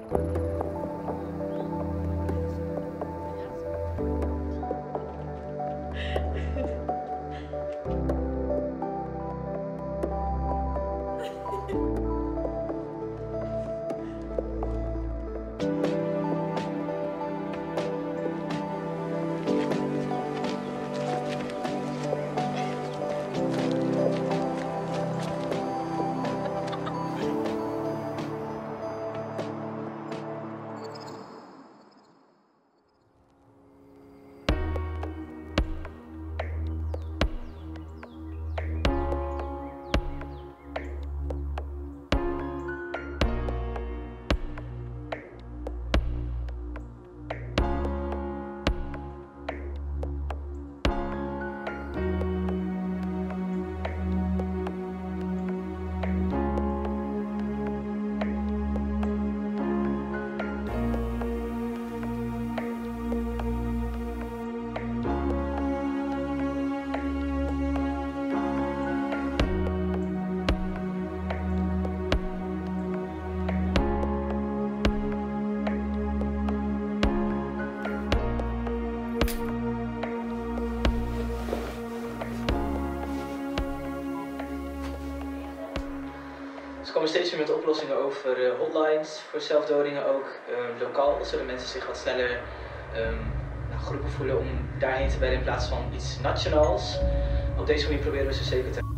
Ze komen steeds meer met oplossingen over hotlines voor zelfdodingen ook lokaal, zodat mensen zich wat sneller geroepen voelen om daarheen te bellen in plaats van iets nationaals. Op deze manier proberen we ze zeker te...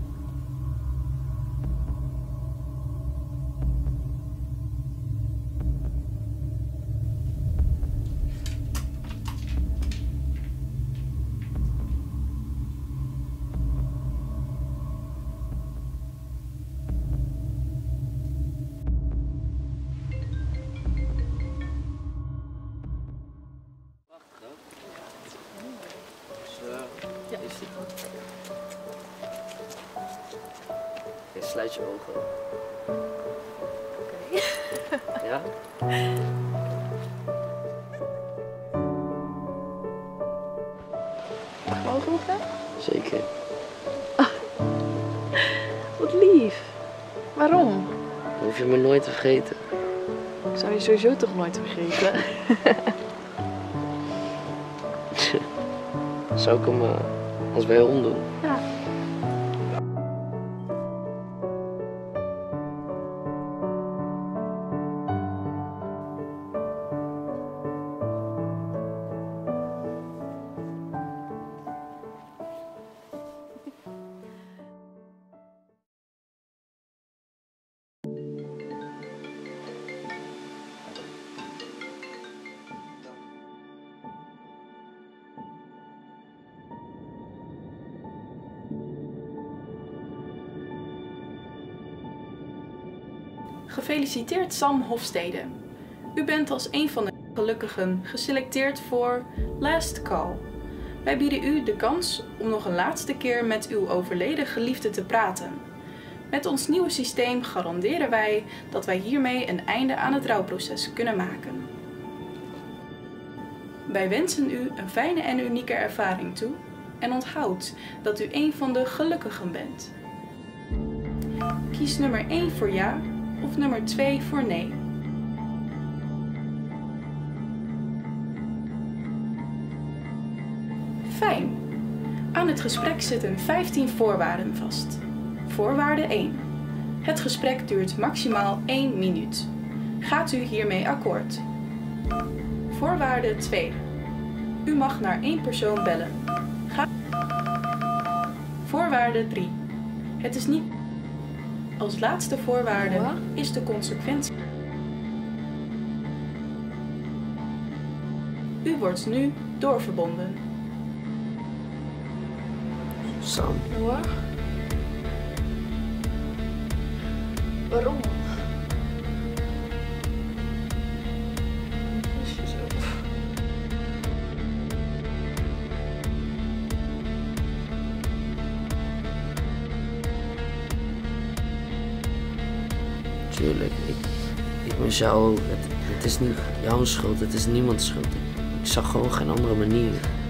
Sluit je ogen. Oké. Ja? Mag ik me ogen open? Zeker. Wat lief. Waarom? Dan hoef je me nooit te vergeten. Ik zou je sowieso toch nooit vergeten. Zou ik hem als bij hond doen? Ja. Gefeliciteerd Sam Hofstede. U bent als een van de gelukkigen geselecteerd voor Last Call. Wij bieden u de kans om nog een laatste keer met uw overleden geliefde te praten. Met ons nieuwe systeem garanderen wij dat wij hiermee een einde aan het rouwproces kunnen maken. Wij wensen u een fijne en unieke ervaring toe en onthoud dat u een van de gelukkigen bent. Kies nummer 1 voor ja of nummer 2 voor nee. Fijn. Aan het gesprek zitten 15 voorwaarden vast. Voorwaarde 1. Het gesprek duurt maximaal 1 minuut. Gaat u hiermee akkoord? Voorwaarde 2. U mag naar 1 persoon bellen. Voorwaarde 3. Het is niet... Als laatste voorwaarde is de consequentie. U wordt nu doorverbonden. Sam. Noah? Waarom? Is je zo? Tuurlijk, ik mis jou ook. Het is niet jouw schuld, het is niemands schuld. Ik zag gewoon geen andere manier.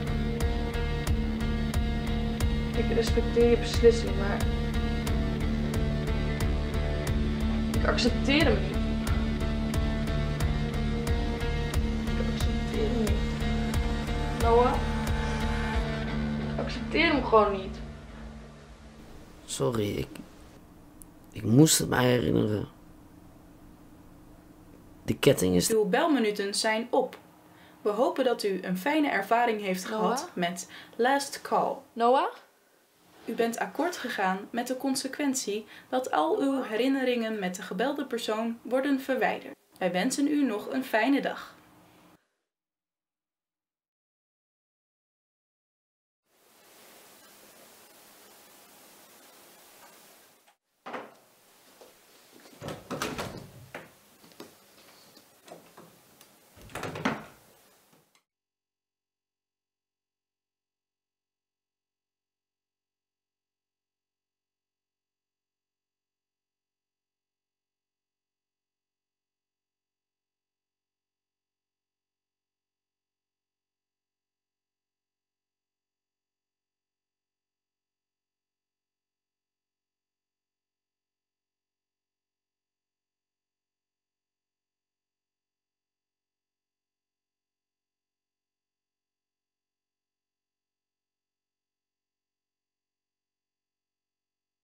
Ik respecteer je beslissing, maar... ik accepteer hem niet. Noah, ik accepteer hem gewoon niet. Sorry, ik moest het mij herinneren. De ketting is... Uw belminuten zijn op. We hopen dat u een fijne ervaring heeft gehad met Last Call. Noah? U bent akkoord gegaan met de consequentie dat al uw herinneringen met de gebelde persoon worden verwijderd. Wij wensen u nog een fijne dag.